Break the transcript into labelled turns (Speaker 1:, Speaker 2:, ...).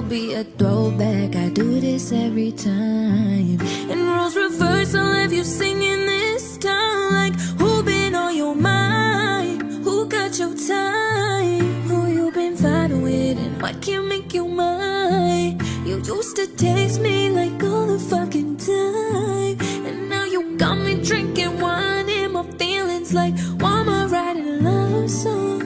Speaker 1: be a throwback. I do this every time. And roles reverse, I'll have you singing this time. Like, who been on your mind? Who got your time? Who you been vibing with and what can make you mine? You used to text me like all the fucking time, and now you got me drinking wine in my feelings like, why am I writing love songs?